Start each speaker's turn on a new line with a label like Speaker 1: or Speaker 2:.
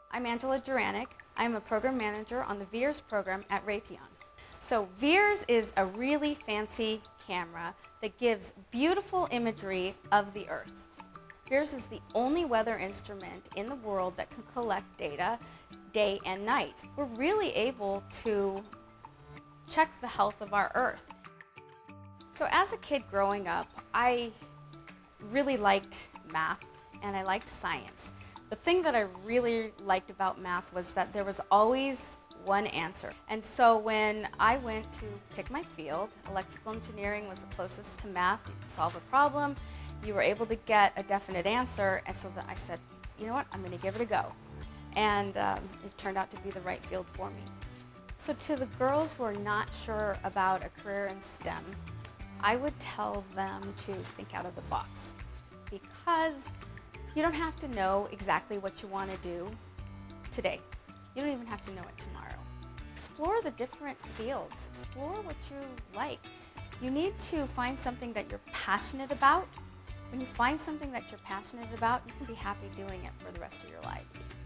Speaker 1: I'm Juranek. I'm a program manager on the VIIRS program at Raytheon. So VIIRS is a really fancy camera that gives beautiful imagery of the Earth. VIIRS is the only weather instrument in the world that can collect data day and night. We're really able to check the health of our Earth. So as a kid growing up, I really liked math and I liked science. The thing that I really liked about math was that there was always one answer. And so when I went to pick my field, electrical engineering was the closest to math. You could solve a problem, you were able to get a definite answer, and so I said, you know what, I'm going to give it a go. And it turned out to be the right field for me. So to the girls who are not sure about a career in STEM, I would tell them to think out of the box, because you don't have to know exactly what you want to do today. You don't even have to know it tomorrow. Explore the different fields. Explore what you like. You need to find something that you're passionate about. When you find something that you're passionate about, you can be happy doing it for the rest of your life.